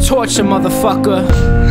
torture, motherfucker.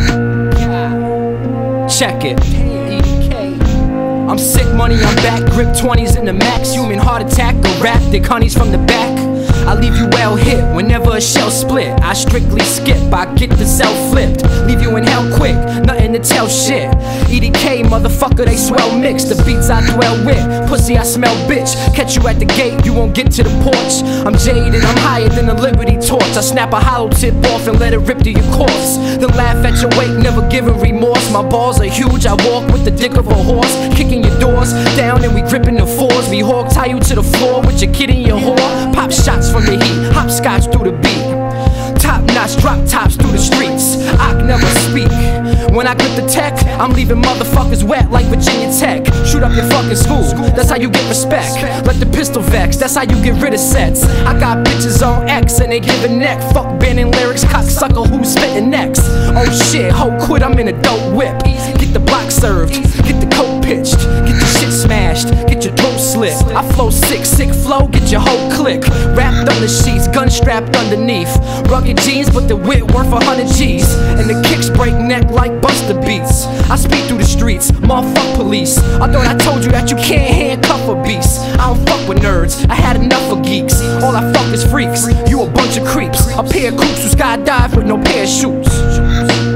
Check it. I'm sick money, I'm back. Grip 20s in the max. Human heart attack, galactic honeys from the back. I leave you well hit whenever a shell split. I strictly skip, I get the cell flipped. Leave you in hell quick, nothing to tell shit. EDK, motherfucker, they swell mix. The beats I dwell with, pussy I smell bitch. Catch you at the gate, you won't get to the porch. I'm jaded, I'm higher than a Liberty torch. I snap a hollow tip off and let it rip to your corpse. Then laugh at your weight, never giving remorse. My balls are huge, I walk with the dick of a horse. Kicking your doors down and we gripping the fours. We hawk tie you to the floor with your kid in your whore. Pop shots from the heat, hopscotch through the beat. Top notch, drop tops through the streets. I never speak. When I grip the tech, I'm leaving motherfuckers wet like Virginia Tech. Shoot up your fucking school, that's how you get respect. Let the pistol vex, that's how you get rid of sets. I got bitches on X and they give a neck. Fuck banning lyrics, cocksucker who's spitting next. Oh shit, ho quit, I'm in a dope whip. Get the block served, get the coat pitched, get the shit smashed, get your throat slit. I flow sick, sick flow, get your whole click. Wrapped on the sheets, gun strapped underneath. Rugged jeans, but the wit worth 100 G's. And the kicks break neck like Buster Beats. I speed through the streets, motherfuck police. I thought I told you that you can't handcuff a beast. I don't fuck with nerds, I had enough of geeks. All I fuck is freaks, you a bunch of creeps. A pair of coops who skydive with no parachutes.